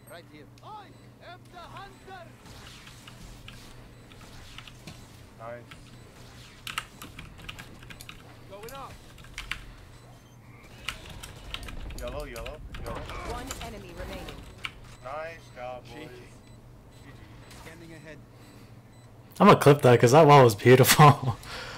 Right here. I am the hunter. Nice. Going up. Yellow, yellow, yellow. One enemy remaining. Nice job, boys. Scanning ahead. I'm gonna clip that because that wall was beautiful.